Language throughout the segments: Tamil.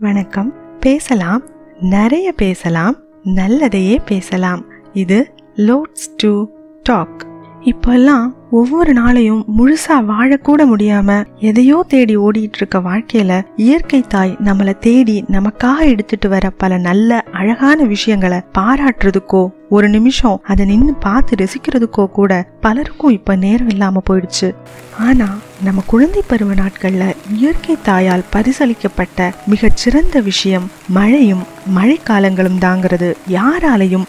வணக்கம். பேசலாம், நிறைய பேசலாம், நல்லதையே பேசலாம். இது லோட்ஸ் டு டாக். இப்பெல்லாம் ஒவ்வொரு நாளையும் முழுசா வாழக்கூட முடியாம எதையோ தேடி ஓடிட்டு இருக்க வாழ்க்கையில இயற்கை தாய் நம்மளை தேடி நமக்காக எடுத்துட்டு வர பல நல்ல அழகான விஷயங்களை பாராட்டுறதுக்கோ ஒரு நிமிஷம் அதை நின்று பார்த்து ரசிக்கிறதுக்கோ கூட பலருக்கும் இப்ப நேரம் இல்லாம போயிடுச்சு. ஆனா நம்ம குழந்தை பருவ நாட்கள்ல இயற்கை தாயால் பரிசளிக்கப்பட்ட மிகச்சிறந்த விஷயம் மழையும் மழைக்காலங்களும் தாங்கிறது யாராலையும்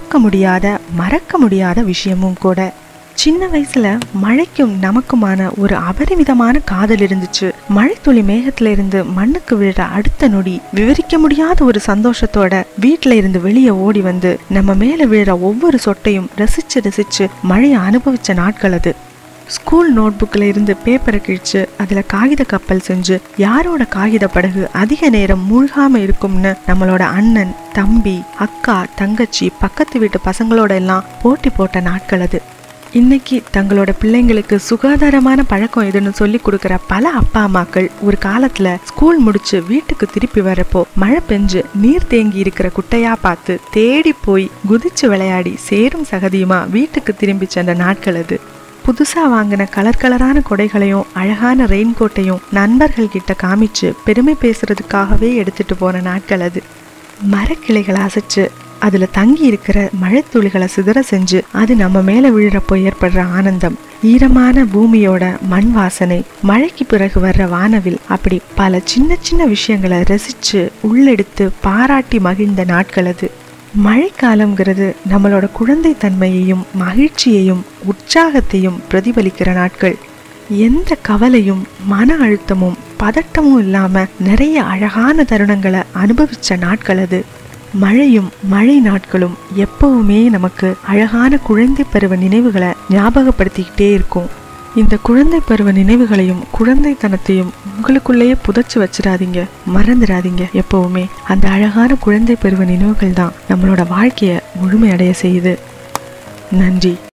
மறக்க முடியாத விஷயமும் கூட. சின்ன வயசுல மழைக்கும் நமக்குமான ஒரு அபரிமிதமான காதல் இருந்துச்சு. மழை துளி மேகத்துல இருந்து மண்ணுக்கு விழுற அடுத்த நொடி விவரிக்க முடியாத ஒரு சந்தோஷத்தோட வீட்டுல இருந்து வெளியே ஓடி வந்து நம்ம மேல விழுற ஒவ்வொரு சொட்டையும் ரசிச்சு மழையை அனுபவிச்ச நாட்கள் அது. ஸ்கூல் நோட் புக்ல இருந்து பேப்பரை கிழிச்சு அதுல காகித கப்பல் செஞ்சு யாரோட காகித படகு அதிக நேரம் மூழ்காம இருக்கும்னு நம்மளோட அண்ணன், தம்பி, அக்கா, தங்கச்சி, பக்கத்து வீட்டு பசங்களோட எல்லாம் போட்டி போட்ட நாட்கள் அது. இன்னைக்கு தங்களோட பிள்ளைங்களுக்கு சுகாதாரமான பழக்கம் எதுன்னு சொல்லி கொடுக்கற பல அப்பா அம்மாக்கள் ஒரு காலத்துல ஸ்கூல் முடிச்சு வீட்டுக்கு திருப்பி வரப்போ மழை பெஞ்சு நீர் தேங்கி இருக்கிற குட்டையா பார்த்து தேடி போய் குதிச்சு விளையாடி சேரும் சகதியுமா வீட்டுக்கு திரும்பி சென்ற நாட்கள் அது. புதுசா வாங்கின கலரான கொடைகளையும் அழகான ரெயின்கோட்டையும் நண்பர்கள் கிட்ட காமிச்சு பெருமை பேசுறதுக்காகவே எடுத்துட்டு போன நாட்கள் அது. மரக்கிளைகளை அசைச்சு அதுல தங்கி இருக்கிற மழை துளிகளை சிதற செஞ்சு அது நம்ம மேல விழுறப்போ ஏற்படுற ஆனந்தம், ஈரமான பூமியோட மண் வாசனை, மழைக்கு பிறகு வர்ற வானவில், அப்படி பல சின்ன விஷயங்களை ரசிச்சு உள்ளெடுத்து பாராட்டி மகிழ்ந்த நாட்கள் அது. மழைக்காலம்ங்கிறது நம்மளோட குழந்தை தன்மையையும் மகிழ்ச்சியையும் உற்சாகத்தையும் பிரதிபலிக்கிற நாட்கள். எந்த கவலையும் மன அழுத்தமும் பதட்டமும் இல்லாம நிறைய அழகான தருணங்களை அனுபவிச்ச நாட்கள் அது. மழையும் மழை நாட்களும் எப்பவுமே நமக்கு அழகான குழந்தை பருவ நினைவுகளை ஞாபகப்படுத்திக்கிட்டே இருக்கும். இந்த குழந்தை பருவ நினைவுகளையும் குழந்தைத்தனத்தையும் உங்களுக்குள்ளேயே புதைச்சு வச்சிடாதீங்க, மறந்துடாதீங்க. எப்பவுமே அந்த அழகான குழந்தை பருவ நினைவுகள் தான் நம்மளோட வாழ்க்கைய முழுமையடைய செய்யுது. நன்றி.